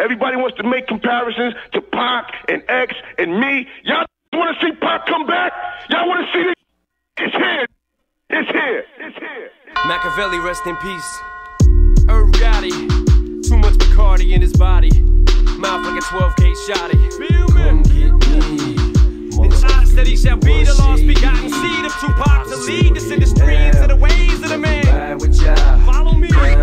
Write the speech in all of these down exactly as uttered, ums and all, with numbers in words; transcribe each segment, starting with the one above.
Everybody wants to make comparisons to Pac and X and me. Y'all want to see Pac come back? Y'all want to see this? It's here. It's here. It's here. Machiavelli, rest in peace. Irv Gotti, too much Bacardi in his body. Mouth like a twelve K shotty. Come get me. And John said he shall be the lost begotten seed of Tupac to lead us in the streams of the ways of the man. Follow me. My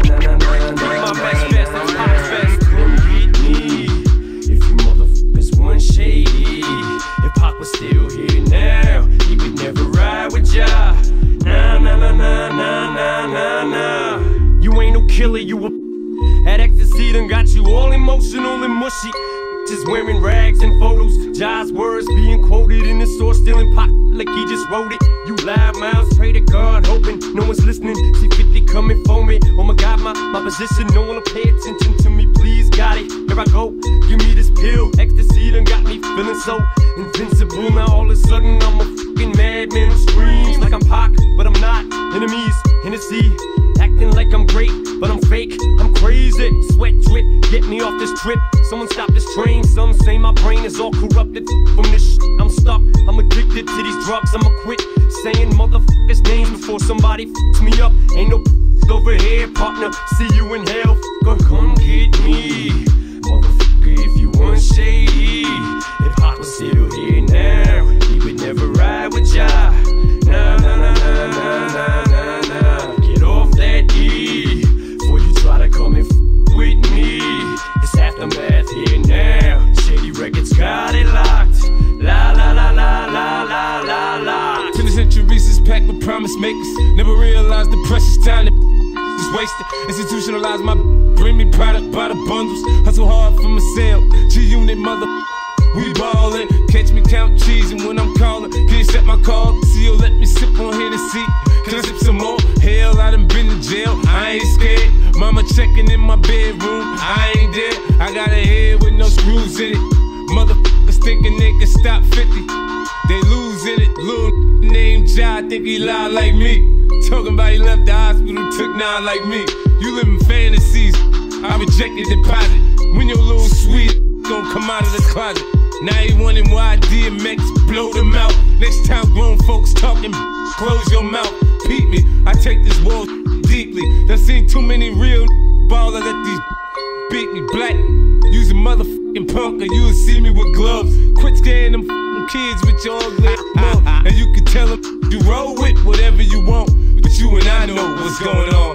best best, that's Pac's best. Come get me. If you motherfuckers want shady, if Pac was still here now, he would never ride with ya. Nah, nah, nah, nah, nah, nah, nah, nah. You ain't no killer, you a that ecstasy done got you all emotional and mushy. Just wearing rags and photos, Ja's words being quoted in the source, stealing Pac like he just wrote it. You loud mouths, pray to God, hoping no one's listening. See fifty coming for me. Oh my God, my, my position, no one will pay attention to me. Please, God, it. Here I go, give me this pill. Ecstasy done got me feeling so invincible. Now all of a sudden I'm a fucking madman who screams like I'm Pac, but I'm not. Enemies, Hennessy, acting like I'm great, but I'm fake. I'm crazy. Sweat drip, get me off this trip. Someone stop this train. Some say my brain is all corrupted from this shit. I'm stuck. I'm addicted to these drugs. I'ma quit saying motherfuckers' names before somebody fucks me up. Ain't no over here, partner. See you in hell. Fucker, come get me, motherfucker. If you want shady, if Pac was still here now, he would never ride with ya. Nah, nah, nah, nah, nah, nah, nah. Get off that E before you try to come and f with me. It's aftermath here now. Shady Records got it locked. La la la la la la la la. Till the centuries is packed with promise makers. Never realized the precious time that is wasted. Institutionalize my bring me product by the bundles. Hustle hard for my sale. G-Unit mother. We ballin', catch me count cheese, and when I'm callin', can you set my call? C O let me sip on Hennessy. Can I sip some more? Hell, I done been to jail, I ain't scared. Mama checking in my bedroom, I ain't there. I got a head with no screws in it. Motherfuckers thinking they can stop fifty. They losing it. Little named Ja, think he lie like me. Talking about he left the hospital, took nine like me. You live in fantasies, I reject your deposit. When your little sweet gon' come out of the closet. Now he wanting Y D M X, blow them out. Next time grown folks talking, close your mouth. Peep me, I take this world deeply. Done seen too many real ballers let these beat me black. Use a motherfucking punker, you'll see me with gloves. Quit scaring them f***ing kids with your ugly mouth. And you can tell them you roll with whatever you want, but you and I know what's going on.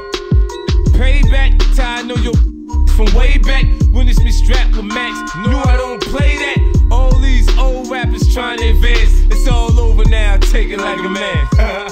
Payback, that's how I know you're from way back when it's me strapped with Max. Knew I don't play that. All these old rappers trying to advance. It's all over now, take it like a man.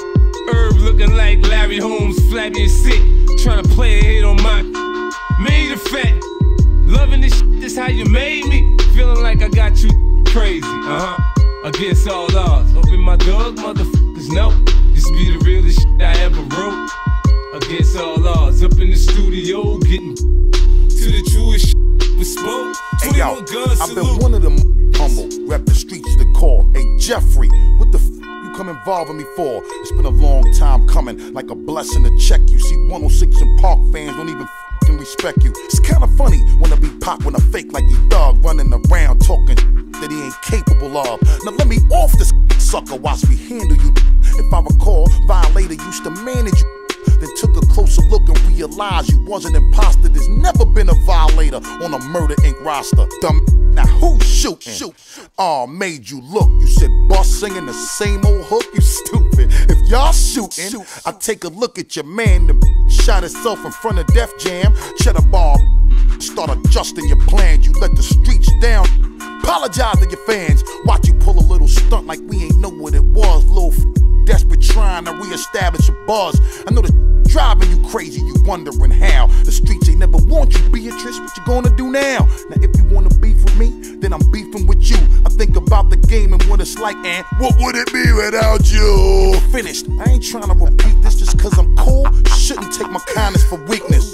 Irv looking like Larry Holmes, flabby and sick, trying to play a hit on my made a fat. Loving this shit, this how you made me. Feeling like I got you crazy, uh-huh. Against all odds. Hoping my dog motherfuckers know this be the realest shit I ever wrote. Against all odds, up in the studio, getting to the truest shit was spoke. Hey yo, I've been one of them humble, rep the streets to call. Hey Jeffrey, what the f you come involving me for? It's been a long time coming, like a blessing to check you. See one oh six and Park fans don't even f***ing respect you. It's kinda funny when I be Pop when I fake like he dog running around talking that he ain't capable of. Now let me off this sucker, watch me handle you. If I recall, Violator used to manage you. Then took a closer look and realized you was an imposter. There's never been a violator on a Murder Incorporated roster. Dumb. Now who's shooting? Shoot. Oh, made you look. You said boss singing the same old hook. You stupid. If y'all shooting, Shoot. I take a look at your man that shot himself in front of Def Jam. Cheddar bar. Start adjusting your plans. You let the streets down. Apologize to your fans. Watch you pull a little stunt like we ain't know what it was. Little f desperate trying to reestablish a buzz. I know the driving you crazy, you wondering how. The streets ain't never want you, Beatrice. What you gonna do now? Now if you wanna beef with me, then I'm beefing with you. I think about the game and what it's like, and what would it be without you? Finished. I ain't trying to repeat this just cause I'm cool. Shouldn't take my kindness for weakness.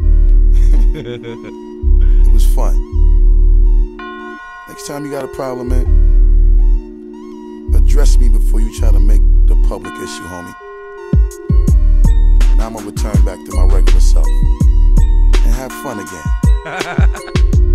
It was fun. Next time you got a problem, man, address me before you try to make the public issue, homie. Now I'm gonna return back to my regular self and have fun again.